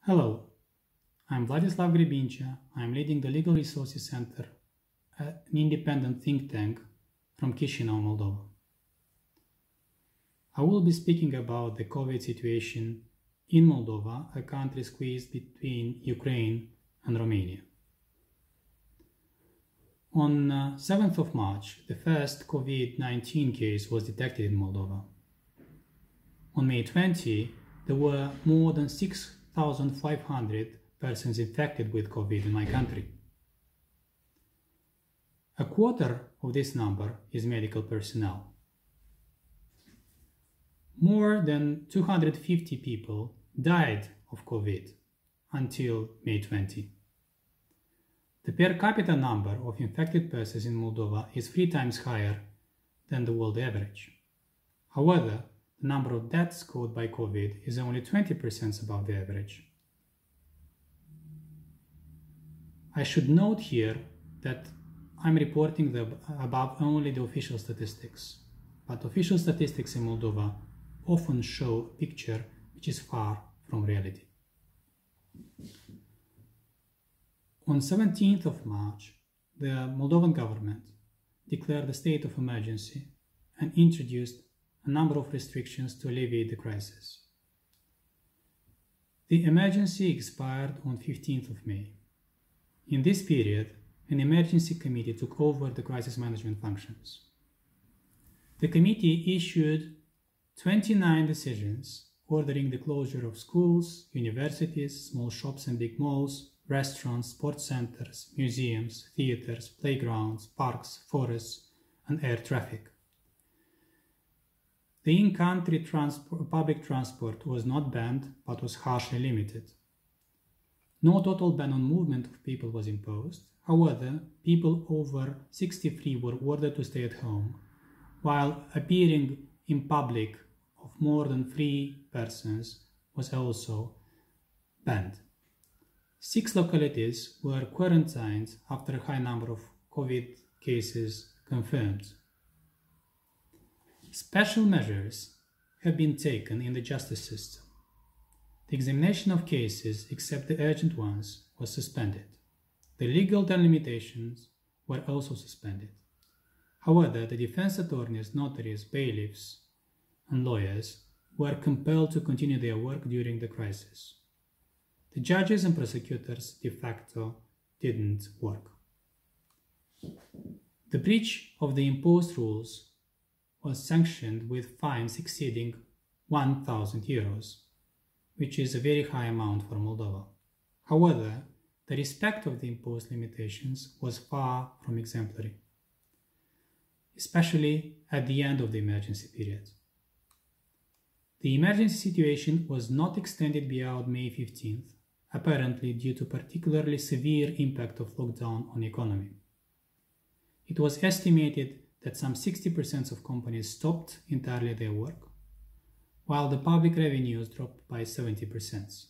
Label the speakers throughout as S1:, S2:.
S1: Hello, I'm Vladislav Gribincea. I'm leading the Legal Resources Center, an independent think tank from Chisinau, Moldova. I will be speaking about the COVID situation in Moldova, a country squeezed between Ukraine and Romania. On 7th of March, the first COVID-19 case was detected in Moldova. On May 20, there were more than 6,500 persons infected with COVID in my country. A quarter of this number is medical personnel. More than 250 people died of COVID until May 20. The per capita number of infected persons in Moldova is 3 times higher than the world average. However, the number of deaths caused by COVID is only 20% above the average. I should note here that I'm reporting above only the official statistics, but official statistics in Moldova often show a picture which is far from reality. On 17th of March, the Moldovan government declared a state of emergency and introduced a number of restrictions to alleviate the crisis. The emergency expired on 15th of May. In this period, an emergency committee took over the crisis management functions. The committee issued 29 decisions ordering the closure of schools, universities, small shops and big malls, restaurants, sports centers, museums, theaters, playgrounds, parks, forests, and air traffic. The in-country public transport was not banned, but was harshly limited. No total ban on movement of people was imposed. However, people over 63 were ordered to stay at home, while appearing in public of more than 3 persons was also banned. 6 localities were quarantined after a high number of COVID cases confirmed. Special measures have been taken in the justice system. The examination of cases, except the urgent ones, was suspended. The legal term limitations were also suspended. However, the defense attorneys, notaries, bailiffs, and lawyers were compelled to continue their work during the crisis. The judges and prosecutors de facto didn't work. The breach of the imposed rules was sanctioned with fines exceeding 1,000 euros, which is a very high amount for Moldova. However, the respect of the imposed limitations was far from exemplary, especially at the end of the emergency period. The emergency situation was not extended beyond May 15th, apparently due to particularly severe impact of lockdown on the economy. It was estimated that some 60% of companies stopped entirely their work, while the public revenues dropped by 70%.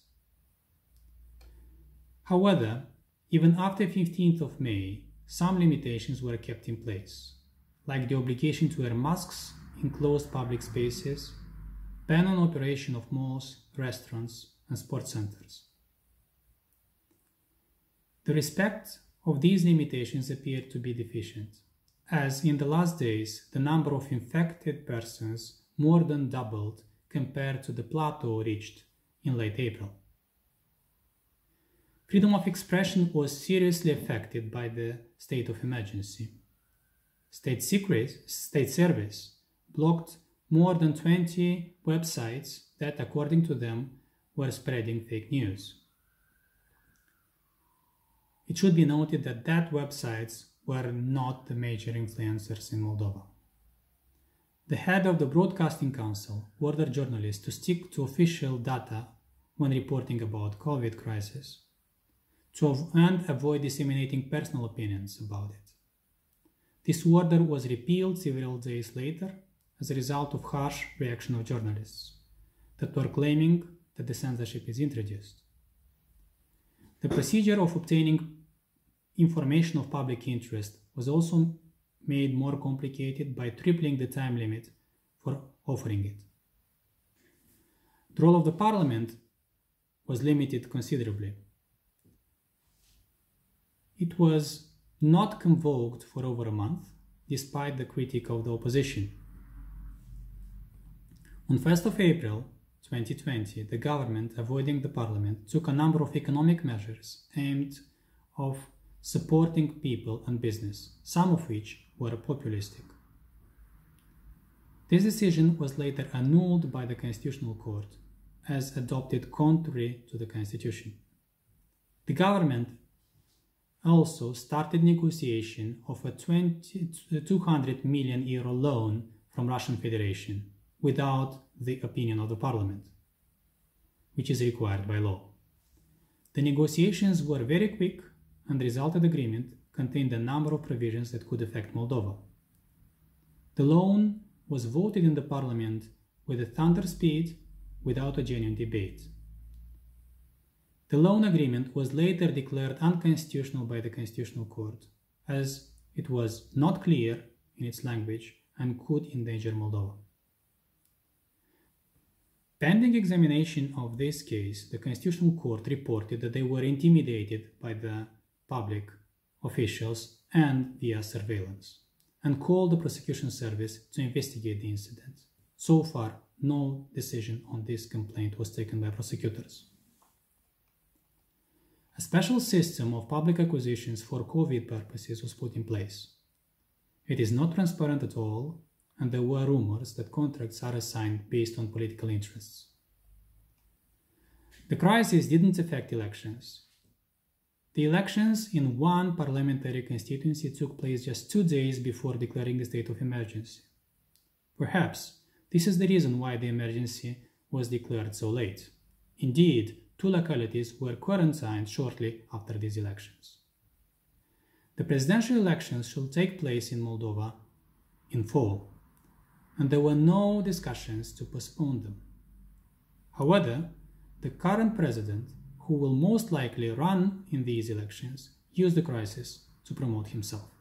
S1: However, even after 15th of May, some limitations were kept in place, like the obligation to wear masks in closed public spaces, ban on operation of malls, restaurants, and sports centers. The respect of these limitations appeared to be deficient, as in the last days the number of infected persons more than doubled compared to the plateau reached in late April. Freedom of expression was seriously affected by the state of emergency. State Service blocked more than 20 websites that, according to them, were spreading fake news. It should be noted that websites were not the major influencers in Moldova. The head of the Broadcasting Council ordered journalists to stick to official data when reporting about COVID crisis, and avoid disseminating personal opinions about it. This order was repealed several days later as a result of harsh reaction of journalists that were claiming that the censorship is introduced. The procedure of obtaining information of public interest was also made more complicated by tripling the time limit for offering it. The role of the Parliament was limited considerably. It was not convoked for over a month, despite the critique of the opposition. On 1st of April 2020, the government, avoiding the parliament, took a number of economic measures aimed of supporting people and business, some of which were populistic. This decision was later annulled by the Constitutional Court as adopted contrary to the Constitution. The government also started negotiation of a 200 million euro loan from Russian Federation without the opinion of the parliament, which is required by law. The negotiations were very quick, and the resulting agreement contained a number of provisions that could affect Moldova. The loan was voted in the parliament with a thunder speed without a genuine debate. The loan agreement was later declared unconstitutional by the Constitutional Court, as it was not clear in its language and could endanger Moldova. Pending examination of this case, the Constitutional Court reported that they were intimidated by the public officials and via surveillance, and called the prosecution service to investigate the incident. So far, no decision on this complaint was taken by prosecutors. A special system of public acquisitions for COVID purposes was put in place. It is not transparent at all, and there were rumors that contracts are assigned based on political interests. The crisis didn't affect elections. The elections in one parliamentary constituency took place just 2 days before declaring a state of emergency. Perhaps this is the reason why the emergency was declared so late. Indeed, 2 localities were quarantined shortly after these elections. The presidential elections should take place in Moldova in fall, and there were no discussions to postpone them. However, the current president, who will most likely run in these elections, used the crisis to promote himself.